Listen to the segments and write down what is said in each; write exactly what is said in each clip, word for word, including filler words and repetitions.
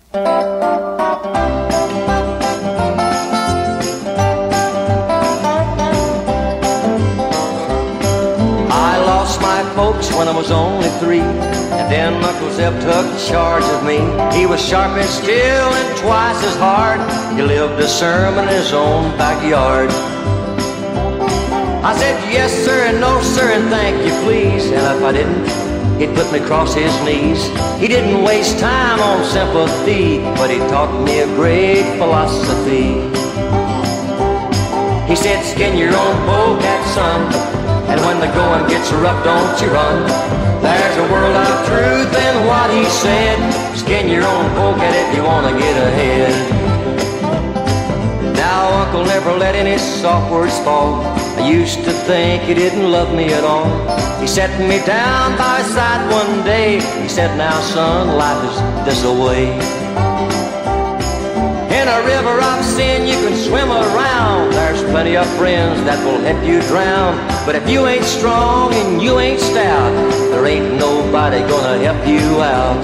Folks when I was only three, and then Uncle Zeb took charge of me. He was sharp and still and twice as hard. He lived a sermon in his own backyard. I said yes sir and no sir and thank you please, and if I didn't, he'd put me across his knees. He didn't waste time on sympathy, but he taught me a great philosophy. He said skin your own polecat, son, and when the going gets rough, don't you run. There's a world of truth in what he said. Skin your own polecat if you want to get ahead. Now Uncle never let any soft words fall. I used to think he didn't love me at all. He set me down by his side one day. He said, now son, life is this away. In a river of sin you can swim around. There's plenty of friends that will help you drown. But if you ain't strong and you ain't stout, there ain't nobody gonna help you out.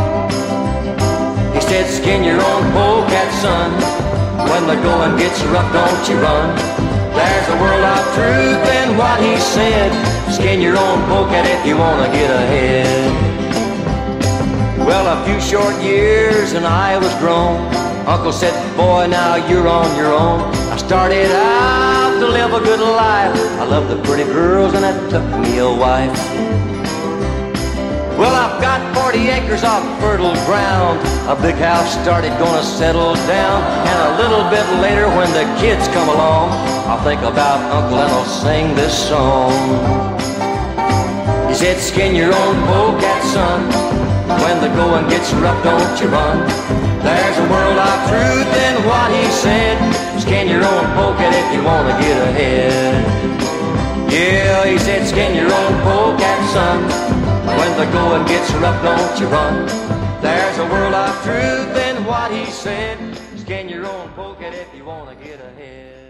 He said skin your own polecat, son. When the going gets rough, don't you run. There's a world of truth in what he said. Skin your own polecat if you wanna get ahead. Well, a few short years and I was grown. Uncle said, boy, now you're on your own. I started out to live a good life. I loved the pretty girls and that took me a wife. Well, I've got forty acres of fertile ground. A big house started gonna settle down. And a little bit later when the kids come along, I'll think about Uncle and I'll sing this song. He said, skin your own polecat, son. When the going gets rough, don't you run. There's a world of truth in what he said. Skin your own polecat if you want to get ahead. Yeah, he said skin your own polecat, son. When the going gets rough, don't you run. There's a world of truth in what he said. Skin your own polecat if you want to get ahead.